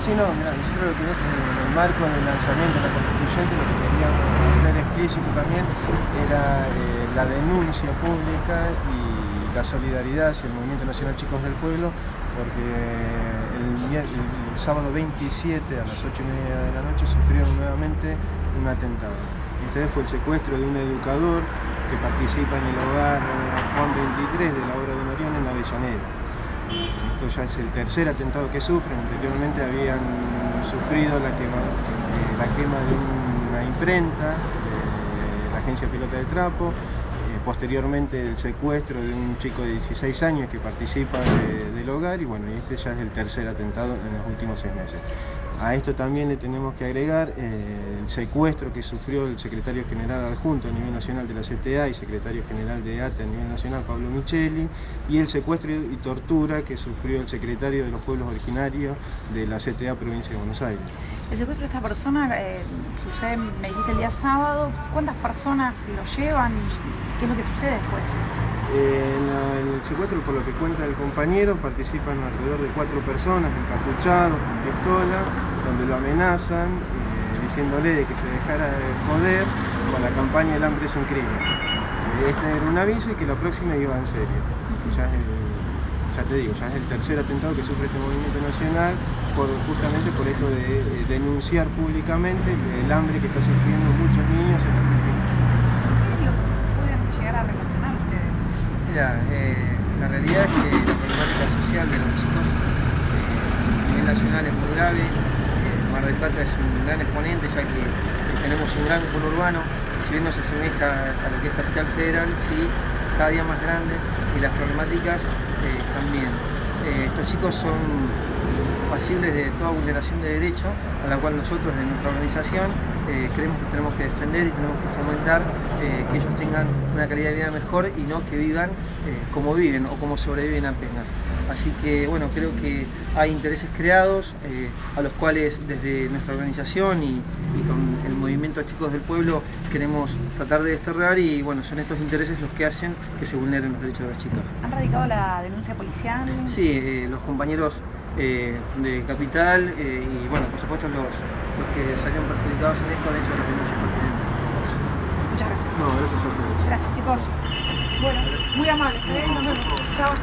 Sí, no, mira, nosotros lo que en el marco del lanzamiento de la Constituyente lo que queríamos hacer explícito también era la denuncia pública y la solidaridad hacia el Movimiento Nacional Chicos del Pueblo, porque el sábado 27 a las 8:30 de la noche sufrieron nuevamente un atentado. Esta vez fue el secuestro de un educador que participa en el hogar Juan 23 de la obra de Orión en Avellaneda. Esto ya es el tercer atentado que sufren. Anteriormente habían sufrido la quema de una imprenta de la agencia Pelota de Trapo, posteriormente el secuestro de un chico de 16 años que participa del hogar, y bueno, este ya es el tercer atentado en los últimos 6 meses. A esto también le tenemos que agregar el secuestro que sufrió el secretario general adjunto a nivel nacional de la CTA y secretario general de ATE a nivel nacional, Pablo Micheli, y el secuestro y tortura que sufrió el secretario de los pueblos originarios de la CTA provincia de Buenos Aires. El secuestro de esta persona sucede, me dijiste, el día sábado. ¿Cuántas personas lo llevan y qué es lo que sucede después? En el secuestro, por lo que cuenta el compañero, participan alrededor de 4 personas encapuchados con pistola, donde lo amenazan, diciéndole de que se dejara de joder con la campaña "El hambre es un crimen". Este era un aviso y que la próxima iba en serio. Ya te digo, ya es el tercer atentado que sufre este movimiento nacional, justamente por esto de denunciar públicamente el hambre que está sufriendo muchos niños en Argentina. ¿Pueden llegar a relacionar ustedes? Mira, la realidad es que la problemática social de los chicos a nivel nacional es muy grave. Mar del Plata es un gran exponente, ya que tenemos un gran conurbano que, si bien no se asemeja a lo que es Capital Federal, sí, cada día más grande, y las problemáticas también. Estos chicos son pasibles de toda vulneración de derechos, a la cual nosotros de nuestra organización creemos que tenemos que defender y tenemos que fomentar que ellos tengan una calidad de vida mejor y no que vivan como viven o como sobreviven apenas. Así que bueno, creo que hay intereses creados a los cuales desde nuestra organización y con el movimiento Chicos del Pueblo queremos tratar de desterrar, y bueno, son estos intereses los que hacen que se vulneren los derechos de los chicos. ¿Han radicado la denuncia policial? Sí, los compañeros de Capital y bueno, por supuesto los que salieron perjudicados en esto han hecho las denuncias pertinentes. Muchas gracias. No, gracias a ustedes. Gracias, chicos. Bueno, muy amables, ¿eh? Nos vemos. Chao.